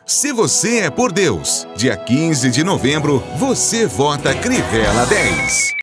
Se você é por Deus, dia 15 de novembro, você vota Crivella 10.